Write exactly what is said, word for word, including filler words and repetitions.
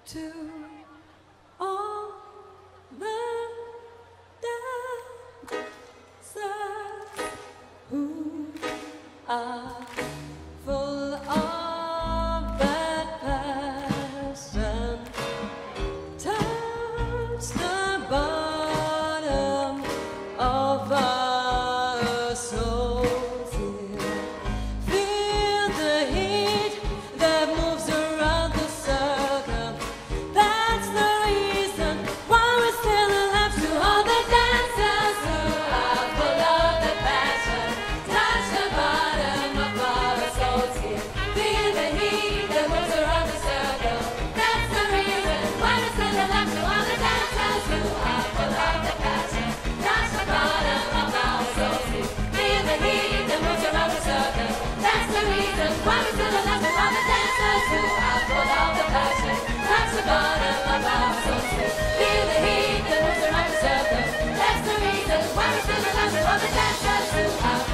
to all the dancers who are full of that passion. Touch the bottom of our souls here. Feel the heat that moves around the circle. That's the reason why we're still alive. To all the dancers who are full of the passion, touch the bottom of our souls here. Feel the heat that moves around the circle. That's the reason why we're still alive. To all the dancers who are full of the passion, touch the bottom of our souls here. Feel the heat that moves around the circle. That's the reason why we're still alive. To all the dancers who are full of the passion, touch the bottom of our souls here. Feel the heat that moves around the circle. That's the reason why we're still alive. To all the dancers who are